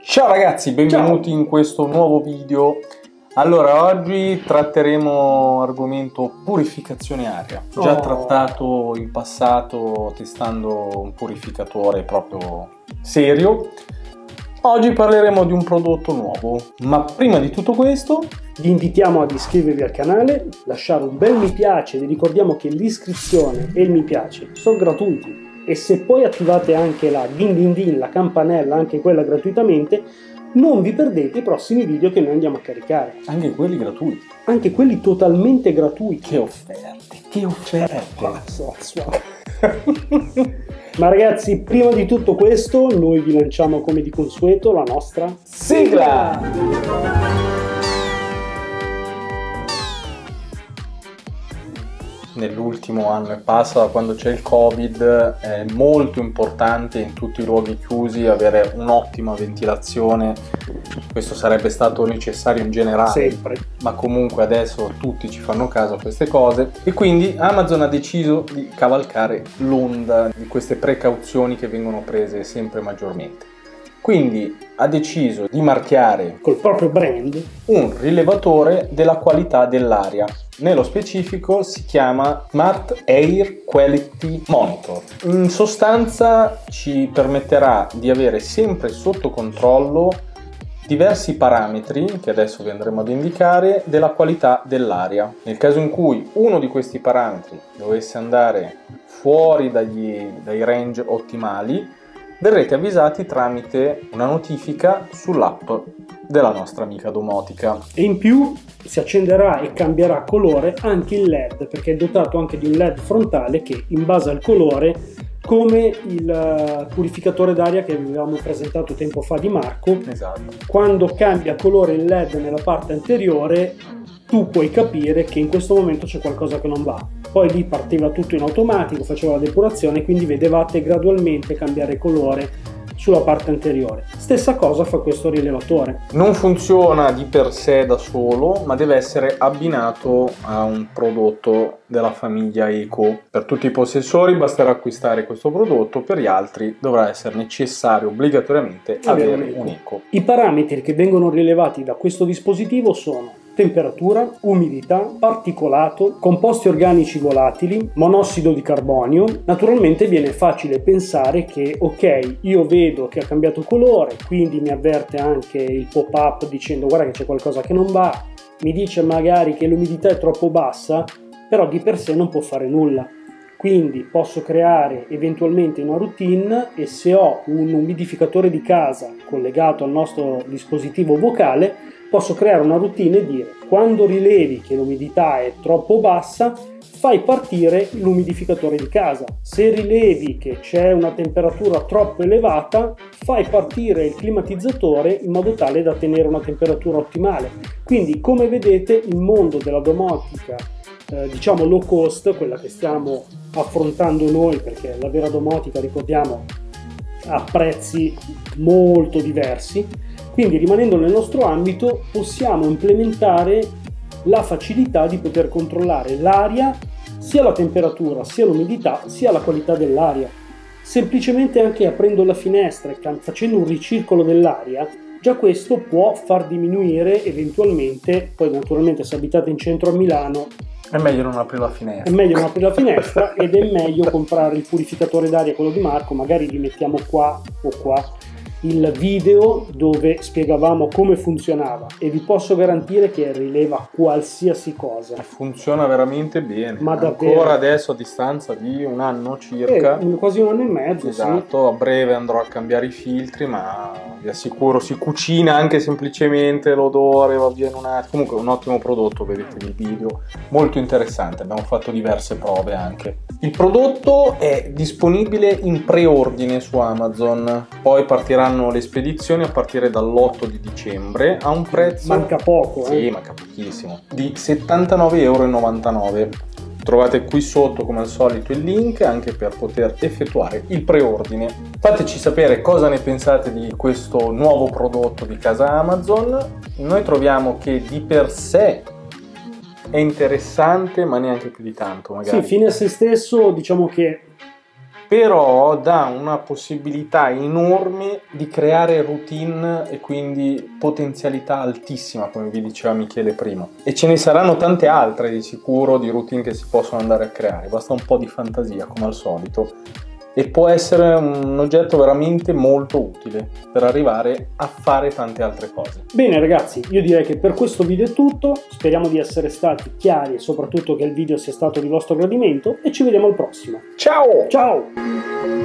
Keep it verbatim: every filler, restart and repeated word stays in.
Ciao ragazzi, benvenuti Ciao. in questo nuovo video. Allora, oggi tratteremo argomento purificazione aria. Già oh. trattato in passato testando un purificatore proprio serio. Oggi parleremo di un prodotto nuovo, ma prima di tutto questo vi invitiamo ad iscrivervi al canale, lasciare un bel mi piace, vi ricordiamo che l'iscrizione e il mi piace sono gratuiti e se poi attivate anche la din din din, la campanella, anche quella gratuitamente, non vi perdete i prossimi video che noi andiamo a caricare. Anche quelli gratuiti. Anche quelli totalmente gratuiti. Che offerte, che offerte. Ma ragazzi, prima di tutto questo, noi vi lanciamo come di consueto la nostra sigla! Nell'ultimo anno e passa, da quando c'è il Covid, è molto importante in tutti i luoghi chiusi avere un'ottima ventilazione. Questo sarebbe stato necessario in generale, sempre, ma comunque adesso tutti ci fanno caso a queste cose e quindi Amazon ha deciso di cavalcare l'onda di queste precauzioni che vengono prese sempre maggiormente. Quindi ha deciso di marchiare col proprio brand un rilevatore della qualità dell'aria. Nello specifico si chiama Smart Air Quality Monitor. In sostanza ci permetterà di avere sempre sotto controllo diversi parametri, che adesso vi andremo ad indicare, della qualità dell'aria. Nel caso in cui uno di questi parametri dovesse andare fuori dagli, dai range ottimali, verrete avvisati tramite una notifica sull'app della nostra amica domotica. E in più si accenderà e cambierà colore anche il led, perché è dotato anche di un led frontale che in base al colore, come il purificatore d'aria che avevamo presentato tempo fa di Marco, esatto. Quando cambia colore il led nella parte anteriore tu puoi capire che in questo momento c'è qualcosa che non va. Poi lì partiva tutto in automatico, faceva la depurazione, quindi vedevate gradualmente cambiare colore sulla parte anteriore. Stessa cosa fa questo rilevatore. Non funziona di per sé da solo, ma deve essere abbinato a un prodotto della famiglia Eco. Per tutti i possessori basterà acquistare questo prodotto, per gli altri dovrà essere necessario obbligatoriamente avere un Eco. un Eco. I parametri che vengono rilevati da questo dispositivo sono temperatura, umidità, particolato, composti organici volatili, monossido di carbonio. Naturalmente viene facile pensare che ok, io vedo che ha cambiato colore, quindi mi avverte anche il pop-up dicendo guarda che c'è qualcosa che non va, mi dice magari che l'umidità è troppo bassa, però di per sé non può fare nulla. Quindi posso creare eventualmente una routine e se ho un umidificatore di casa collegato al nostro dispositivo vocale posso creare una routine e dire quando rilevi che l'umidità è troppo bassa fai partire l'umidificatore di casa, se rilevi che c'è una temperatura troppo elevata fai partire il climatizzatore in modo tale da tenere una temperatura ottimale. Quindi come vedete il mondo della domotica eh, diciamo low cost, quella che stiamo affrontando noi, perché la vera domotica ricordiamo ha prezzi molto diversi, quindi rimanendo nel nostro ambito possiamo implementare la facilità di poter controllare l'aria, sia la temperatura, sia l'umidità, sia la qualità dell'aria. Semplicemente anche aprendo la finestra e facendo un ricircolo dell'aria, già questo può far diminuire eventualmente, poi naturalmente se abitate in centro a Milano è meglio non aprire la finestra. È meglio non aprire la finestra ed è meglio comprare il purificatore d'aria, quello di Marco, magari li mettiamo qua o qua il video dove spiegavamo come funzionava e vi posso garantire che rileva qualsiasi cosa. Funziona veramente bene, ma davvero. Ancora adesso a distanza di un anno circa, eh, quasi un anno e mezzo. Esatto, sì. A breve andrò a cambiare i filtri, ma vi assicuro si cucina anche semplicemente, l'odore va via in un attimo. Comunque un ottimo prodotto, vedete il video, molto interessante, abbiamo fatto diverse prove anche. Il prodotto è disponibile in preordine su Amazon, poi partiranno le spedizioni a partire dall'otto di dicembre a un prezzo... Manca poco, Sì, eh? manca pochissimo, di settantanove e novantanove euro. Trovate qui sotto come al solito il link anche per poter effettuare il preordine. Fateci sapere cosa ne pensate di questo nuovo prodotto di casa Amazon. Noi troviamo che di per sé è interessante, ma neanche più di tanto magari. Sì, fine a se stesso, diciamo che però dà una possibilità enorme di creare routine e quindi potenzialità altissima, come vi diceva Michele prima. E ce ne saranno tante altre di sicuro di routine che si possono andare a creare, basta un po' di fantasia come al solito. E può essere un oggetto veramente molto utile per arrivare a fare tante altre cose. Bene ragazzi, io direi che per questo video è tutto, speriamo di essere stati chiari e soprattutto che il video sia stato di vostro gradimento e ci vediamo al prossimo. Ciao! Ciao!